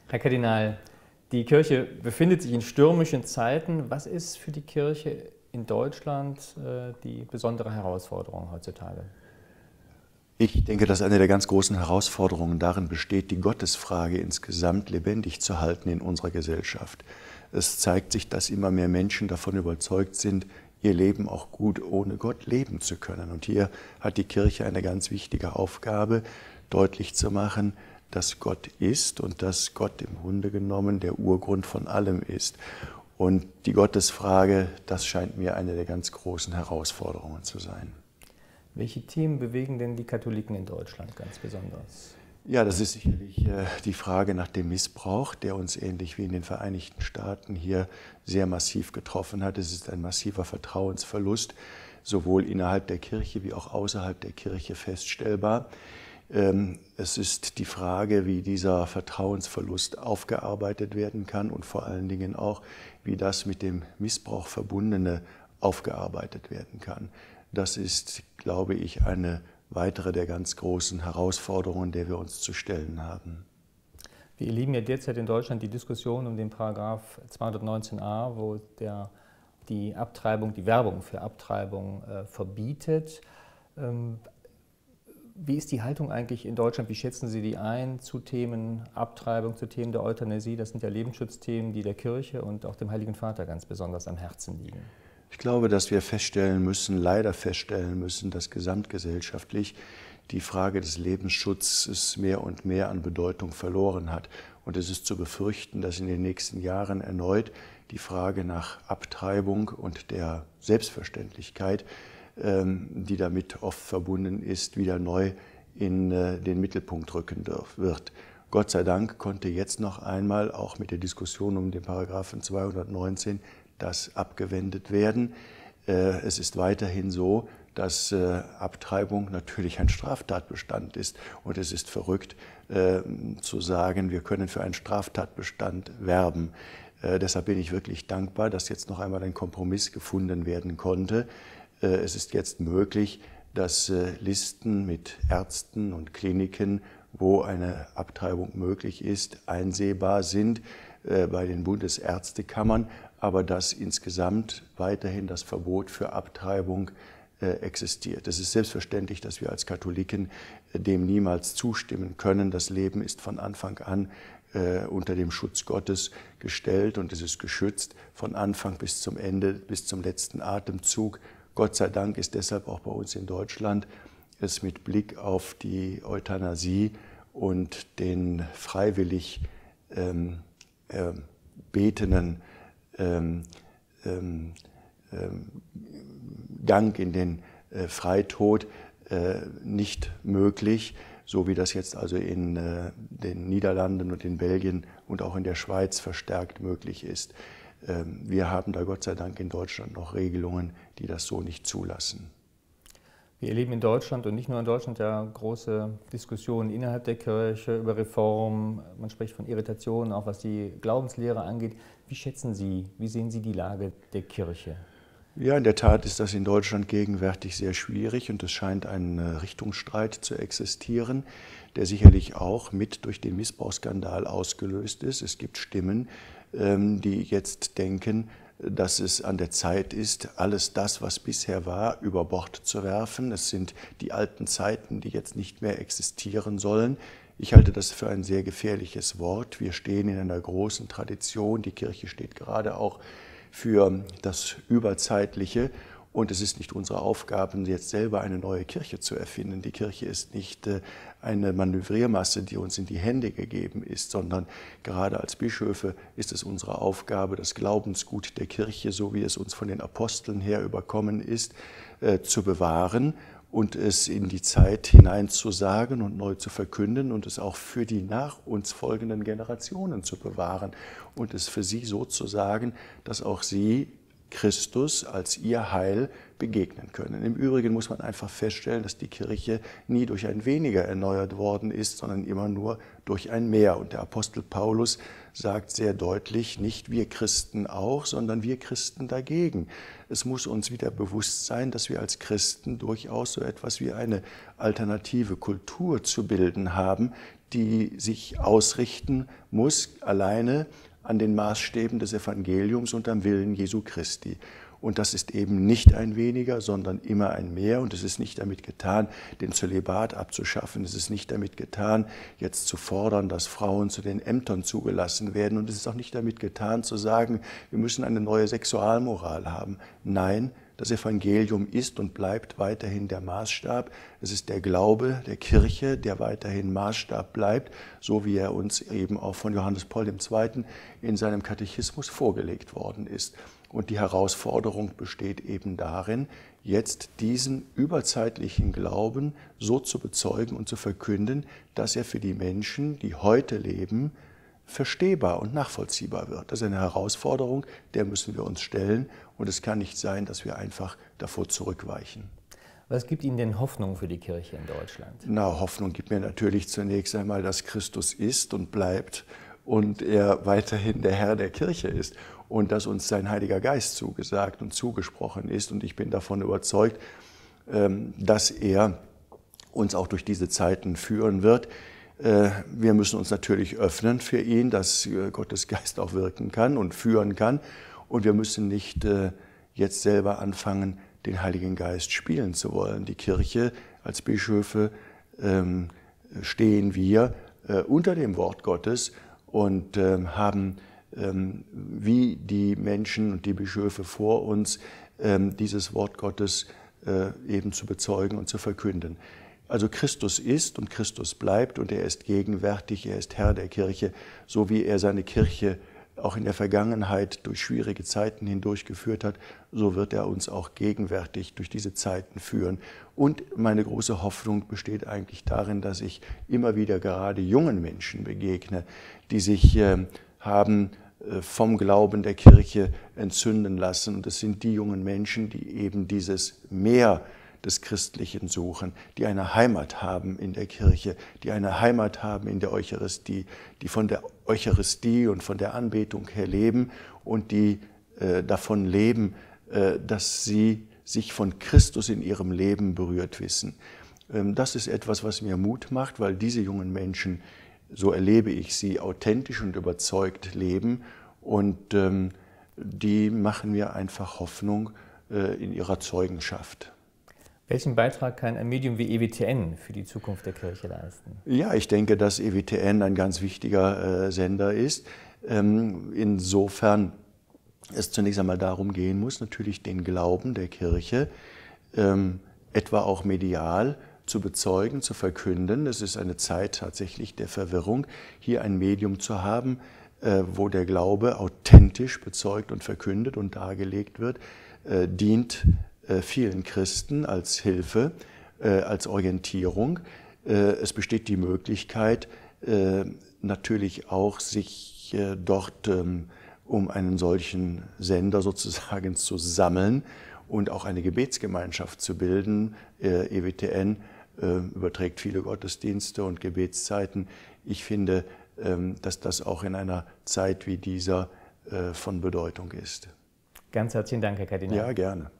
Herr Kardinal, die Kirche befindet sich in stürmischen Zeiten. Was ist für die Kirche in Deutschland die besondere Herausforderung heutzutage? Ich denke, dass eine der ganz großen Herausforderungen darin besteht, die Gottesfrage insgesamt lebendig zu halten in unserer Gesellschaft. Es zeigt sich, dass immer mehr Menschen davon überzeugt sind, ihr Leben auch gut ohne Gott leben zu können. Und hier hat die Kirche eine ganz wichtige Aufgabe, deutlich zu machen, dass Gott ist und dass Gott im Grunde genommen der Urgrund von allem ist. Und die Gottesfrage, das scheint mir eine der ganz großen Herausforderungen zu sein. Welche Themen bewegen denn die Katholiken in Deutschland ganz besonders? Ja, das ist sicherlich die Frage nach dem Missbrauch, der uns ähnlich wie in den Vereinigten Staaten hier sehr massiv getroffen hat. Es ist ein massiver Vertrauensverlust, sowohl innerhalb der Kirche wie auch außerhalb der Kirche feststellbar. Es ist die Frage, wie dieser Vertrauensverlust aufgearbeitet werden kann und vor allen Dingen auch, wie das mit dem Missbrauch Verbundene aufgearbeitet werden kann. Das ist, glaube ich, eine weitere der ganz großen Herausforderungen, der wir uns zu stellen haben. Wir erleben ja derzeit in Deutschland die Diskussion um den Paragraph 219a, wo die Abtreibung, die Werbung für Abtreibung verbietet. Wie ist die Haltung eigentlich in Deutschland? Wie schätzen Sie die ein zu Themen Abtreibung, zu Themen der Euthanasie? Das sind ja Lebensschutzthemen, die der Kirche und auch dem Heiligen Vater ganz besonders am Herzen liegen. Ich glaube, dass wir leider feststellen müssen, dass gesamtgesellschaftlich die Frage des Lebensschutzes mehr und mehr an Bedeutung verloren hat. Und es ist zu befürchten, dass in den nächsten Jahren erneut die Frage nach Abtreibung und der Selbstverständlichkeit, die damit oft verbunden ist, wieder neu in den Mittelpunkt rücken wird. Gott sei Dank konnte jetzt noch einmal auch mit der Diskussion um den Paragraphen 219 das abgewendet werden. Es ist weiterhin so, dass Abtreibung natürlich ein Straftatbestand ist. Und es ist verrückt zu sagen, wir können für einen Straftatbestand werben. Deshalb bin ich wirklich dankbar, dass jetzt noch einmal ein Kompromiss gefunden werden konnte. Es ist jetzt möglich, dass Listen mit Ärzten und Kliniken, wo eine Abtreibung möglich ist, einsehbar sind bei den Bundesärztekammern, aber dass insgesamt weiterhin das Verbot für Abtreibung existiert. Es ist selbstverständlich, dass wir als Katholiken dem niemals zustimmen können. Das Leben ist von Anfang an unter dem Schutz Gottes gestellt und es ist geschützt von Anfang bis zum Ende, bis zum letzten Atemzug. Gott sei Dank ist deshalb auch bei uns in Deutschland es mit Blick auf die Euthanasie und den freiwillig betenden Gang in den Freitod nicht möglich, so wie das jetzt also in den Niederlanden und in Belgien und auch in der Schweiz verstärkt möglich ist. Wir haben da Gott sei Dank in Deutschland noch Regelungen, die das so nicht zulassen. Wir erleben in Deutschland und nicht nur in Deutschland ja große Diskussionen innerhalb der Kirche über Reform. Man spricht von Irritationen, auch was die Glaubenslehre angeht. Wie schätzen Sie, wie sehen Sie die Lage der Kirche? Ja, in der Tat ist das in Deutschland gegenwärtig sehr schwierig und es scheint ein Richtungsstreit zu existieren, der sicherlich auch mit durch den Missbrauchsskandal ausgelöst ist. Es gibt Stimmen, die jetzt denken, dass es an der Zeit ist, alles das, was bisher war, über Bord zu werfen. Es sind die alten Zeiten, die jetzt nicht mehr existieren sollen. Ich halte das für ein sehr gefährliches Wort. Wir stehen in einer großen Tradition. Die Kirche steht gerade auch für das Überzeitliche. Und es ist nicht unsere Aufgabe, jetzt selber eine neue Kirche zu erfinden. Die Kirche ist nicht eine Manövriermasse, die uns in die Hände gegeben ist, sondern gerade als Bischöfe ist es unsere Aufgabe, das Glaubensgut der Kirche, so wie es uns von den Aposteln her überkommen ist, zu bewahren und es in die Zeit hineinzusagen und neu zu verkünden und es auch für die nach uns folgenden Generationen zu bewahren und es für sie so zu sagen, dass auch sie Christus als ihr Heil begegnen können. Im Übrigen muss man einfach feststellen, dass die Kirche nie durch ein Weniger erneuert worden ist, sondern immer nur durch ein Mehr. Und der Apostel Paulus sagt sehr deutlich, nicht wir Christen auch, sondern wir Christen dagegen. Es muss uns wieder bewusst sein, dass wir als Christen durchaus so etwas wie eine alternative Kultur zu bilden haben, die sich ausrichten muss alleine an den Maßstäben des Evangeliums und am Willen Jesu Christi. Und das ist eben nicht ein Weniger, sondern immer ein Mehr. Und es ist nicht damit getan, den Zölibat abzuschaffen. Es ist nicht damit getan, jetzt zu fordern, dass Frauen zu den Ämtern zugelassen werden. Und es ist auch nicht damit getan, zu sagen, wir müssen eine neue Sexualmoral haben. Nein, das Evangelium ist und bleibt weiterhin der Maßstab. Es ist der Glaube der Kirche, der weiterhin Maßstab bleibt, so wie er uns eben auch von Johannes Paul II. In seinem Katechismus vorgelegt worden ist. Und die Herausforderung besteht eben darin, jetzt diesen überzeitlichen Glauben so zu bezeugen und zu verkünden, dass er für die Menschen, die heute leben, verstehbar und nachvollziehbar wird. Das ist eine Herausforderung, der müssen wir uns stellen. Und es kann nicht sein, dass wir einfach davor zurückweichen. Was gibt Ihnen denn Hoffnung für die Kirche in Deutschland? Na, Hoffnung gibt mir natürlich zunächst einmal, dass Christus ist und bleibt und er weiterhin der Herr der Kirche ist und dass uns sein Heiliger Geist zugesagt und zugesprochen ist. Und ich bin davon überzeugt, dass er uns auch durch diese Zeiten führen wird. Wir müssen uns natürlich öffnen für ihn, dass Gottes Geist auch wirken kann und führen kann. Und wir müssen nicht jetzt selber anfangen, den Heiligen Geist spielen zu wollen. Die Kirche als Bischöfe stehen wir unter dem Wort Gottes und haben wie die Menschen und die Bischöfe vor uns dieses Wort Gottes eben zu bezeugen und zu verkünden. Also Christus ist und Christus bleibt und er ist gegenwärtig, er ist Herr der Kirche, so wie er seine Kirche auch in der Vergangenheit durch schwierige Zeiten hindurchgeführt hat, so wird er uns auch gegenwärtig durch diese Zeiten führen. Und meine große Hoffnung besteht eigentlich darin, dass ich immer wieder gerade jungen Menschen begegne, die sich haben vom Glauben der Kirche entzünden lassen. Und es sind die jungen Menschen, die eben dieses Mehr des Christlichen suchen, die eine Heimat haben in der Kirche, die eine Heimat haben in der Eucharistie, die von der Eucharistie und von der Anbetung her leben und die davon leben, dass sie sich von Christus in ihrem Leben berührt wissen. Das ist etwas, was mir Mut macht, weil diese jungen Menschen, so erlebe ich sie, authentisch und überzeugt leben und die machen mir einfach Hoffnung in ihrer Zeugenschaft. Welchen Beitrag kann ein Medium wie EWTN für die Zukunft der Kirche leisten? Ja, ich denke, dass EWTN ein ganz wichtiger Sender ist. Insofern es zunächst einmal darum gehen muss, natürlich den Glauben der Kirche, etwa auch medial, zu bezeugen, zu verkünden. Es ist eine Zeit tatsächlich der Verwirrung, hier ein Medium zu haben, wo der Glaube authentisch bezeugt und verkündet und dargelegt wird, dient vielen Christen als Hilfe, als Orientierung. Es besteht die Möglichkeit, natürlich auch sich dort um einen solchen Sender sozusagen zu sammeln und auch eine Gebetsgemeinschaft zu bilden. EWTN überträgt viele Gottesdienste und Gebetszeiten. Ich finde, dass das auch in einer Zeit wie dieser von Bedeutung ist. Ganz herzlichen Dank, Herr Kardinal. Ja, gerne.